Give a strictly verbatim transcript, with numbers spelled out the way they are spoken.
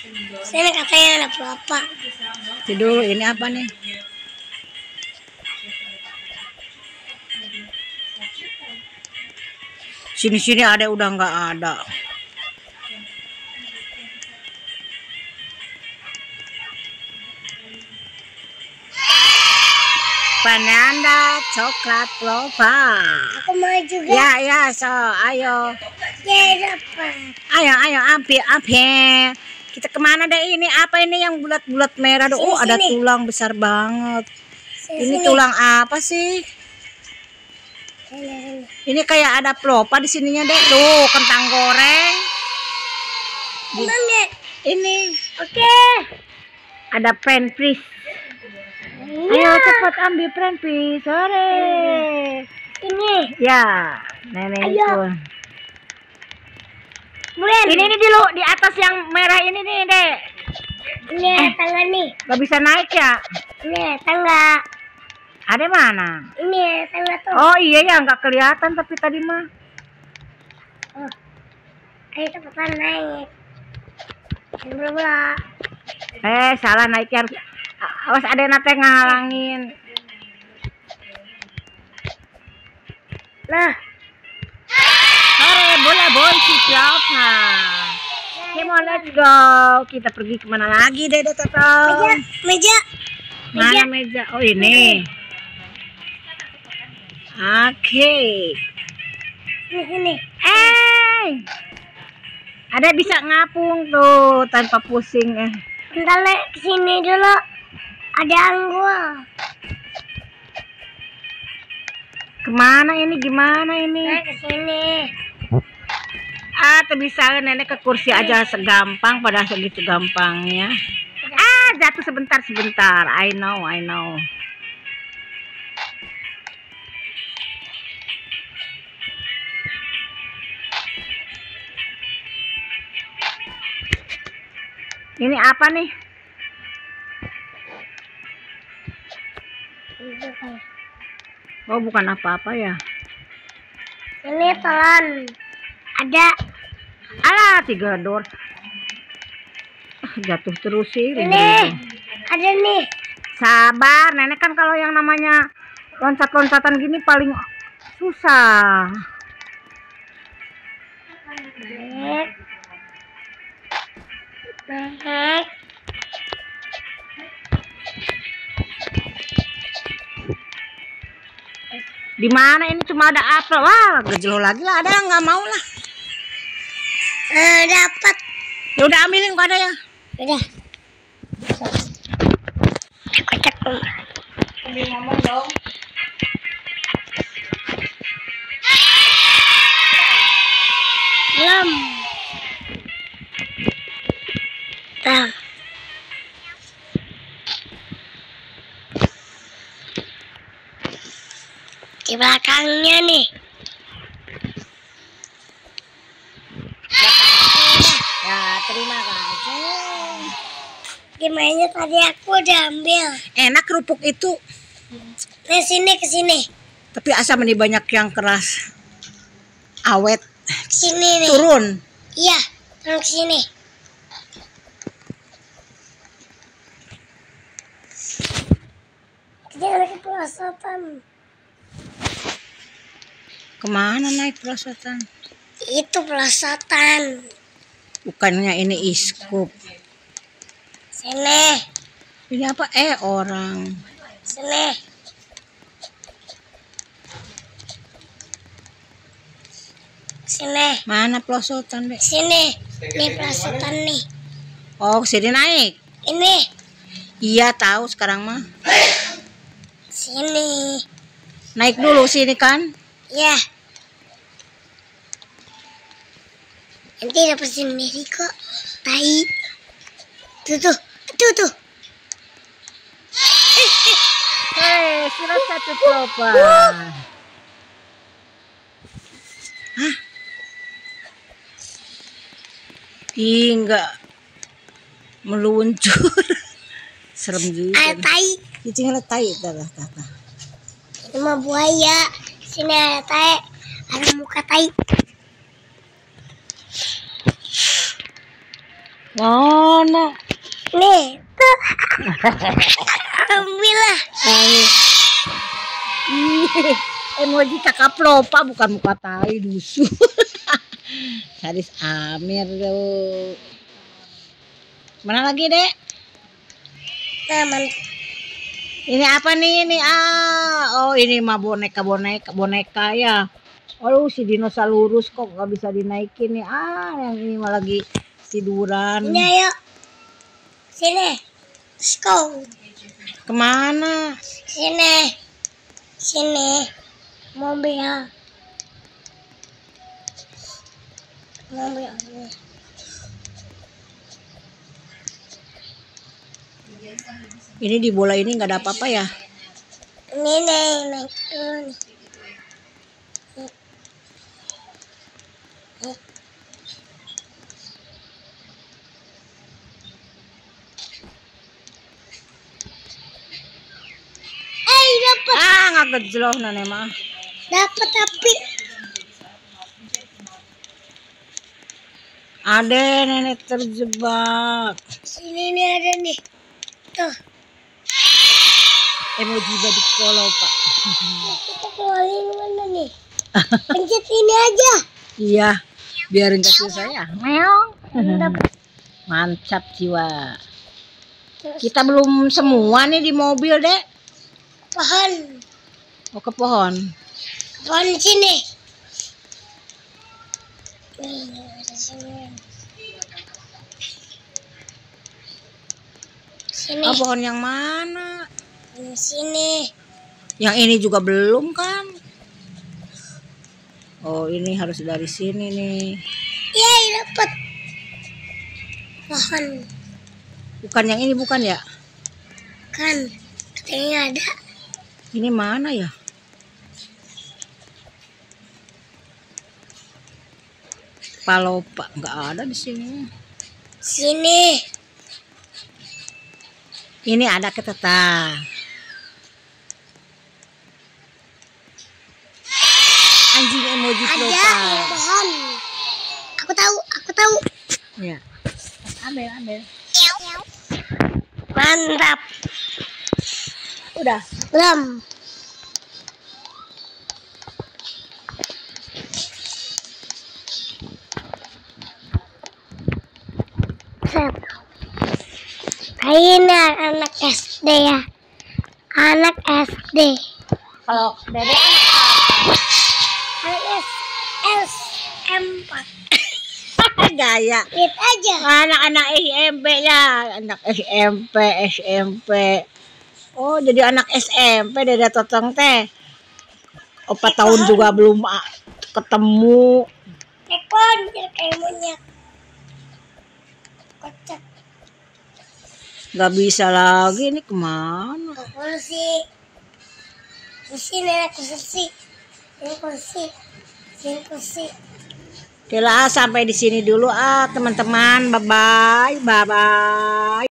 Sini katanya ada pelapa. Tidur, ini apa nih? Sini-sini ada, udah nggak ada. Penanda coklat pelapa. Aku mau juga. Ya, ya, so, ayo. Ya dapat. Ayo, ayo, ambil, ambil. Kita kemana deh ini? Apa ini yang bulat-bulat merah? Sini, Oh, ada sini. tulang besar banget. Sini, Ini sini. tulang apa sih? Sini, sini. Ini kayak ada pelopa di sininya deh. Tuh, kentang goreng. Emang ya? Ini Oke. ada french fries. Ayo Iya. cepat ambil french fries. Sore. Ini. Ya, nenek Ayo. itu. Kemudian. Ini nih dulu di atas yang merah ini nih, Dek. Ini ada tangga nih. Gak bisa naik ya? Ini ada tangga. Ada mana? Ini ada tangga tuh. Oh iya ya, nggak kelihatan tapi tadi mah. Oh. Ayo cepetan naik. Yang bola. Eh, salah naiknya. Awas ada nate ngalangin. Nah. Sore bola bonci kelapa. Come on, let's go. Kita pergi kemana lagi, Dede Meja. Toto? Meja. Mana meja? Oh ini. Oke. Sini, sini. Eh, ada bisa ngapung tuh tanpa pusing eh. Bentar, Le. Kesini dulu. Ada anggul. Kemana ini? Gimana ini? Nah, kesini. Ah, tuh bisa nenek ke kursi aja segampang, pada segitu gampangnya. Ah, jatuh sebentar sebentar. I know, I know. Ini apa nih? Oh, bukan apa-apa ya. Ini telon. Ada. Alah, tiga dor. Ah, jatuh terus sih. Ini. Ada nih. Sabar, nenek kan kalau yang namanya loncat-loncatan gini paling susah. Naik. Naik. Di mana ini cuma ada apel? Wah, gejol lagi lah. Ada nggak mau lah. Eh, dapat. Ya udah ambilin kok ada ya. Udah. Cek-cek. Ambil ngomong dong. Belum. Bang. Di belakangnya nih. Ya, terima kasih. Gimana tadi aku udah ambil. Enak kerupuk itu, Nah, sini ke sini. tapi asam ini banyak yang keras. Awet. Sini nih. Turun. Iya, turun ke sini. Jangan ke perosotan. Kemana naik perosotan? Itu perosotan. Bukannya ini iskup. Sini, Ini apa? Eh, orang. sini. Sini, Mana perosotan, Dek? sini. Ini perosotan nih. Oh, sini naik. Ini, Iya, tahu sekarang mah. sini. Naik dulu sini kan. Ya. Nanti dapat sendiri kok. Tai. Tuh tuh, tuh tuh. Hei, surat satu pelopa. Hah? Ih, enggak meluncur. Serem juga. Ada tai. Cicing ada tai, tah, tah, tah, tah. Ini mah buaya. Sini ada tai. Ada muka tai. Mana? Nih, tuh. Ambillah. Ih, emoji kakak pelopa bukan muka tai dusu. Sadis Amir tuh. Mana lagi, Dek? Teman. Ini apa nih ini? Ah, oh ini mah boneka boneka boneka ya. Oh si dinosaurus kok nggak bisa dinaikin nih. Ah yang ini mah lagi tiduran. Ini ayo. Sini. Let's go. Kemana? Sini. Sini. Mobil. Mobil. Ini di bola ini nggak ada apa-apa ya? Ini nih, naik dulu nih. Eh, dapat. Ah nggak gejloh nane mah. Dapat tapi. Ada nenek terjebak. Sini nih ada nih. Tuh. Emoji badik follow pak. Kita keluarin mana nih? Pencet ini aja. Iya, biar nggak susah ya. Meong. Dapat. Mantap jiwa. Terus Kita belum semua nih di mobil dek. pohon. Oh ke pohon. Pohon sini. Nih, ada sini. Sini. Oh pohon yang mana? Ini sini. Yang ini juga belum kan? Oh ini harus dari sini nih. Yeay, dapat. Pohon. Bukan yang ini bukan ya? Kan katanya ada. Ini mana ya? Palopa nggak ada di sini. Sini. Ini ada keteta. Anjing emoji Ada profile. pohon. Aku tahu, aku tahu. Ya. Ambil, ambil. Mantap. Udah. Belum. Set. Ini anak S D ya. Anak S D. Kalau dari anak apa? Anak S S M empat. Gaya. Lihat aja. Anak-anak S M P ya, anak S M P, S M P. Oh, jadi anak S M P dari Totong teh. Empat tahun juga belum ah, ketemu. Ekor biar kayak monyet. Kocak. Gak bisa lagi ini kemana? Ke kursi. Kursi nenek kursi. Ini kursi. Ini kursi. Oke lah, sampai di sini dulu ah teman-teman. Bye bye, bye bye.